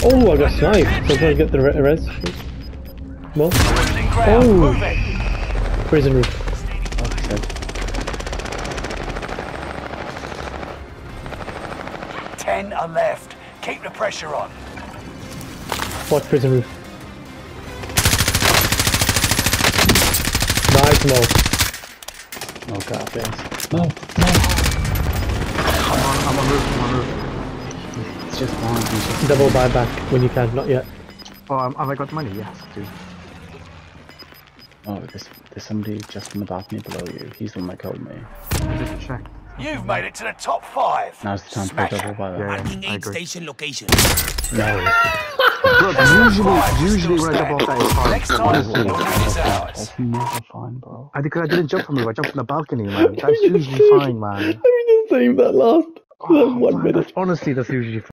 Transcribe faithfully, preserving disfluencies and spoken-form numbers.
Oh, I got sniped. So I'm trying to get the re res. Well. Oh! Prison roof. Ten are left. Keep the pressure on. Watch prison roof. Nice, Mo. Oh god, yes. No, no. I'm on, I'm on roof, I'm on roof. It's just one. It's just Double buyback when you can, not yet. Oh, um, have I got money? Yes, dude. Oh, there's, there's somebody just in the balcony below you. He's the one that killed me. I just checked. You've made it to the top five. Now's the time Smash for a double it. buyback. Yeah, Marking I aid agree. station location. No. Look, usually, usually when I jump off that is fine. Next time, Honestly. we'll use ours. That's never fine, bro. I, did, I didn't jump from you, I jumped from the balcony, man. That's usually fine, man. Let me just save that last Oh, one man, minute. that's- honestly, that's usually